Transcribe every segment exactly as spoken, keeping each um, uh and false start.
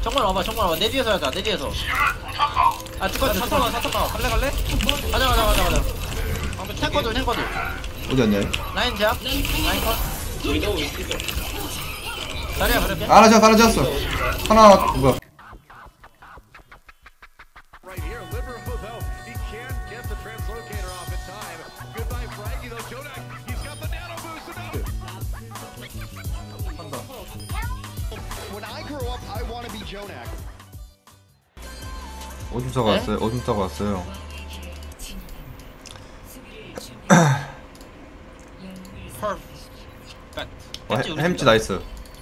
정말 와봐 정말 와봐 내 뒤에서 하자 내 뒤에서 아 두꺼지 사탕아 사탕아 갈래 갈래? 가자 가자 가자 가자 탱커들 탱커들 어디였냐? 라인 제압 라인 컷 위도우 위치도 자리야 그렇게 하나 지었어 하나 지었어 하나 뭐야 Right here, Liverpool though, he can't get the translocator off in time. Goodbye, Frankie though. Jonak, he's got the nano boost enough. When I grow up, I want to be Jonak. 오줌 싸고 네? 왔어요 오줌 싸고 왔어요 어, 햄- 햄찌 나이스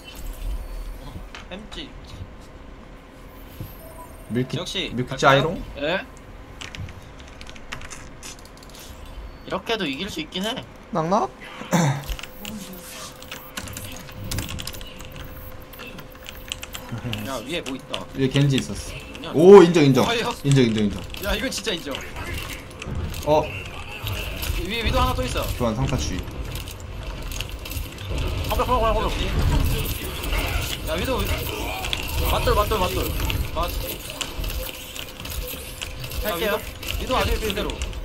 햄찌 밀키 역시 밀키찌 갈까요? 아이롱? 예? 이렇게도 이길 수 있긴 해 낙낙? 야 위에 뭐 있다 위에 겐지 있었어 오 인정 인정 아, 이거- 인정 인정 인정 야 이건 진짜 인정 어 위에 위도 하나 또 있어 교환 상사주의 컴백 컴백 컴백 컴백 야 위도 위- 맞돌 맞돌 맞돌 맞 할게요 위도 아직 그대로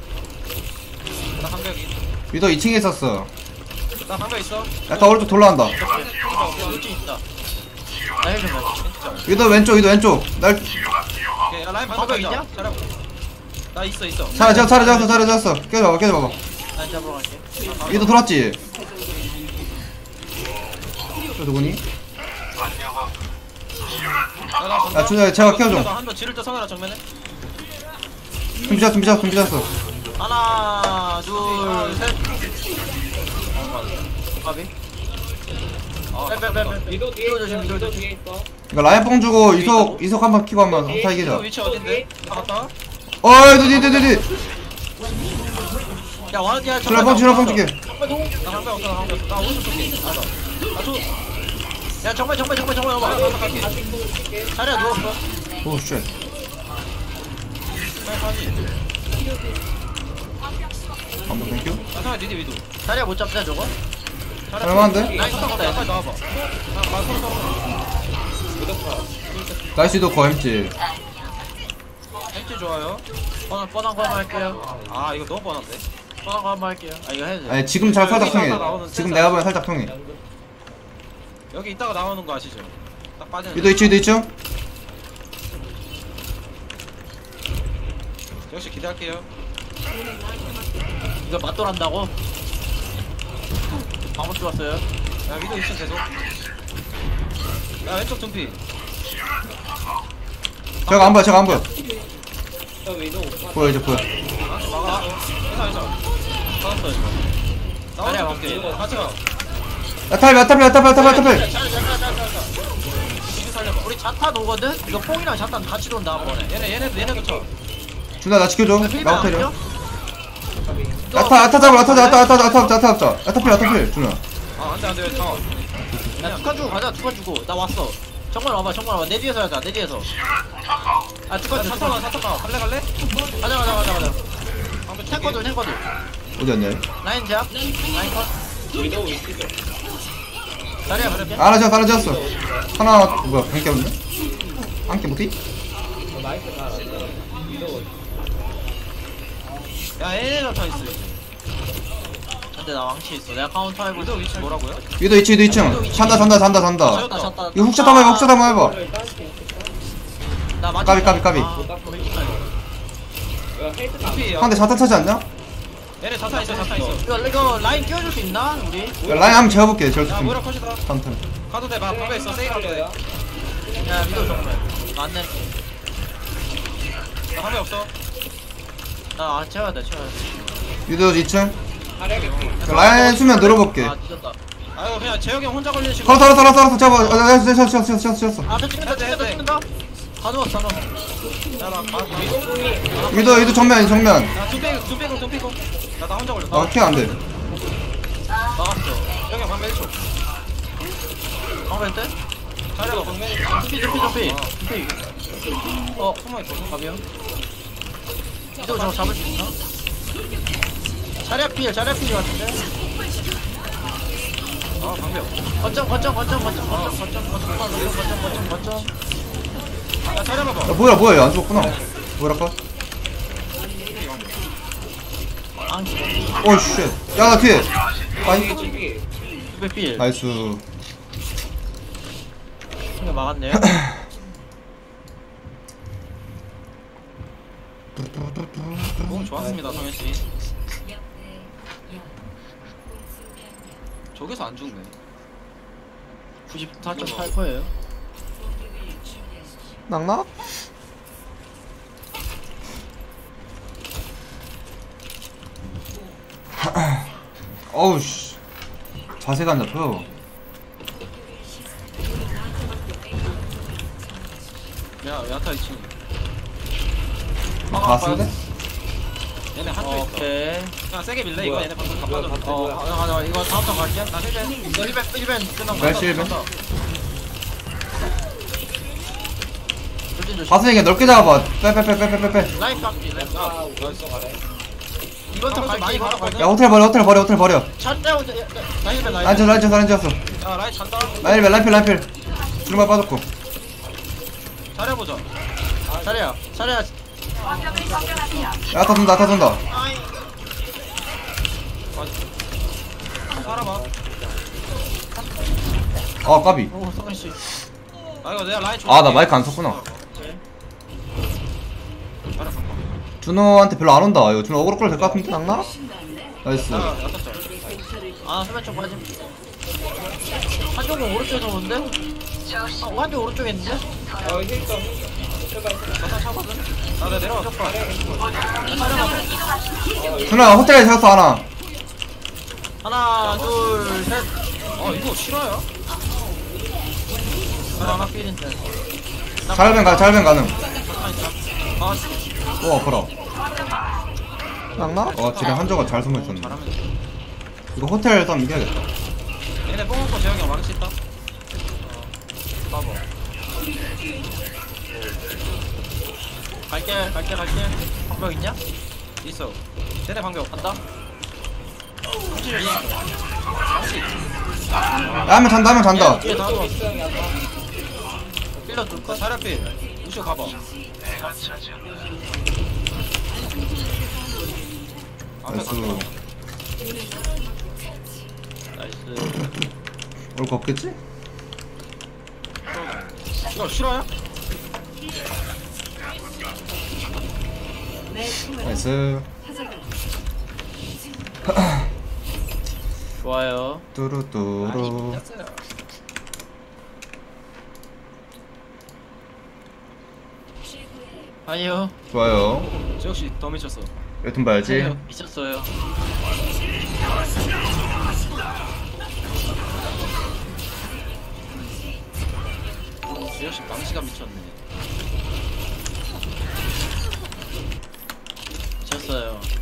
나 방벽 있- 위도 이 층에 있었어 나 방벽 있어 약간 오른쪽 돌아간다 루틴 있다 나 헬 좀 봐 진짜 위도 왼쪽 위도 왼쪽 날 오케이 야 라인 방벽 방벽 있냐? 있냐? 잘하고 나 있어 있어 차례 잡 차례 잡았어 차례 잡았어 깨져봐 깨져봐봐 난 잡으러 갈게 위도 돌았지? 저 누구니? 야 준야 제가 키워줘 한번 지를 때 성현아 정면에 준비자 준비자 준비자어 하나 둘셋 가비 빼빼빼빼 위도 뒤에 위도 조심 위도 조심 있어 이거 라인 뽕 주고 이석 이석 한번 키고 한번 한타 위도 이기자 위치 어딘데? 나갔다 어이 뒤뒤뒤뒤 야 와야 주라 뽕 주라 뽕 줄게 나 방벽 없어 나 방벽 없어 나 오른쪽 쪽에 알아 나도 야 정말 정말 정말 정말 와봐 자리야 누웠어 오쉣 한번 땡큐 나 상현 니네 위도 자리야 못 잡자 저거 할만한데? 라인 쳤다 빨리 나와봐 나나 서로 서로 나이스 위도 거햄지 햄찌 좋아요 뻔한 뻔한 거 한번 할게요 아 이거 너무 뻔한데 뻔한 거 한번 할게요 아 이거 해야 돼 아니 지금 잘 살짝 통해 지금 내가 보면 살짝 통해 여기 있다가 나오는 거 아시죠? 딱 빠지는 위도 있죠 위도 있죠? 역시 기대할게요 이거 맞돌 한다고? 방금 좋았어요 야 위도 있어 계속 야 왼쪽 둠피 제가 안 보여 제가 안 보여 저 위도 보여 이제 보여 막아 회사 회사 잡았어 이거 나와야 볼게 같이 가 야탈 야탈 야탈 야탈 야탈 이거 살려봐 우리 자탄 오거든? 이거 뽕이랑 자탄 같이 돈다 한 번에 얘네 얘네도 얘네도 쳐 준아 나 지켜줘 필요 나 안 호텔이야 필요? 야타 야타 잡아 야타 잡아 야타 야타 야타 야타 잡자 야타필 야타필 준아 아 안돼 안돼 잠깐 야 두칸 주고 가자 두칸 주고 나 왔어 정말 와봐 정말 와봐 내 뒤에서 하자 내 뒤에서 아 두칸 주 사탕아 사탕아 갈래 갈래? 가자 가자 가자 가자 탱커들 탱커들 어디였냐 라인 제압 라인 컷 위도 위치도 자리야 그렇게 하나 지었어 하나 지었어 하나 뭐야 한개 없네? 한개 못해? 나이스 나 위도 야 얘네가 다 있어 근데 나 왕치 있어 내가 카운터 해볼 위도 위치 뭐라고요? 위도 이층 위도 이층 잔다 잔다 잔다 잔다 잤다 잤다 이거 훅샷 한번 해봐 훅샷 한번 해봐 나 맞아 까비, 까비, 까비. 둠피 상대 자탄 차지 않냐? 얘네 자탄 있어 자탄 있어 이거 이거 라인 끼워줄 수 있나 우리? 야, 라인 한번 재워볼게 저렇게 야 좀 뭐라 컷이다 탄탄 가도 돼 막, 방벽 있어 세이 가도 돼나 야 미도 정말 맞네 방벽 없어 나 아, 채워야 돼 채워야 돼 위도 이층 라인 수면 늘어볼게 아 뒤졌다 아이고 그냥 재혁이 형 혼자 걸리는 식으로 걸었어 걸었어 걸었어 잡아 아 잡았어 잡았어 잡았어 잡았어 잡았어 앞에 찍는다 찍는다 찍는다 다 누웠어 다 누웠어 야나 위도 위도 위도 정면 정면 야 둠피고 둠피고 둠피고 나나 혼자 걸렸어 어케 안돼 막았어 형이 방벽 일 초 방금 때? 자리가 방벽 준비 준비 준비 준비 어 숨어있거든 가비요 이도 저거 잡을 수 있나? 자리야 필 자리야 필 같은데? 아 방벽 거점 거점 거점 거점 거점 거점 거점 거점 거점 거점 거점 야 자려봐봐. 야 뭐야 뭐야 안 죽었구나. 뭐랄까? 앙치 오이 쉣. 야나 뒤에. 아니. 두배 필. 나이스. 이거 막았네요. 공 좋았습니다 성현씨. 저기서 안 죽네. 구십사 점 팔 퍼센트예요. 낙낙? 어우 씨. 자세가 안 잡혀. 야 야타 이 층. 다 쓴데? 얘네 한조 있어. 오케이. 그냥 세게 밀래 이거 얘네 방금 다 빠져. 어 가자 가자. 이거 다음 턴 갈게. 나 힐벤. 이거 힐벤 힐벤 끝나고. 멜시 힐벤. 간다. 돌진 조심. 가슴에 넓게 잡아봐. 빼빼빼빼빼빼. 라인 깎기. 라인 깎기. 벌써 가네. 이번 턴 갈게. 많이 이번 턴 받았거든. 야 호텔 버려 호텔 버려 호텔 버려. 찰때 혼자. 나 힐벤 나 라인 쳤어 힐벤. 라인 쳤어 라인 쳤어. 야 라인 잔다. 라인 필 라인 필 라인 필. 주름만 빠졌고. 잘해보자. 차례야. 차례야. 야타 돈다 야타 돈다. 살아봐. 아 까비. 오 성현 씨. 아 이거 내가 라인 줘. 아 나 마이크 안 썼구나. 준호한테 별로 안 온다. 이거 준호 어그로 끌어도 될 것 같은데 낙나? 나이스. 아 여섯 점. 아 수면 쪽 빠짐. 한쪽은 오른쪽에서 오는데? 아 한쪽 오른쪽에 있는데? 자타 차거든. 나 내가 내려와. 준호야 호텔에 세웠어 하나. 하나 둘셋. 어 이거 실화야? 하나 필인데. 잘변 가 잘변 가능. 아 오 아파라. 낙나? 어 지금 한조가 잘 숨어있었네. 잘하면 돼. 이거 호텔 싸움 이겨야겠다. 얘네 뽕 먹고 재영이 형 망치 있다. 어. 봐봐. 갈게 갈게 갈게. 방벽 있냐? 있어. 쟤네 방벽 간다. 망치. 야면 잔다 하면 잔다. 뒤에 다 들어왔어. 필러 둘까? 사략비. 우쇼 가봐. 앞에 나이스. 간다. 나이스. 올 거 없겠지? 이거 실화야? 나이스. 좋아요. 뚜루뚜루. 아니요. 좋아요. 저 역시 더 미쳤어. 여튼 봐야지. 아니요. 미쳤어요. 저 역시 망치가 미쳤네. 미쳤어요.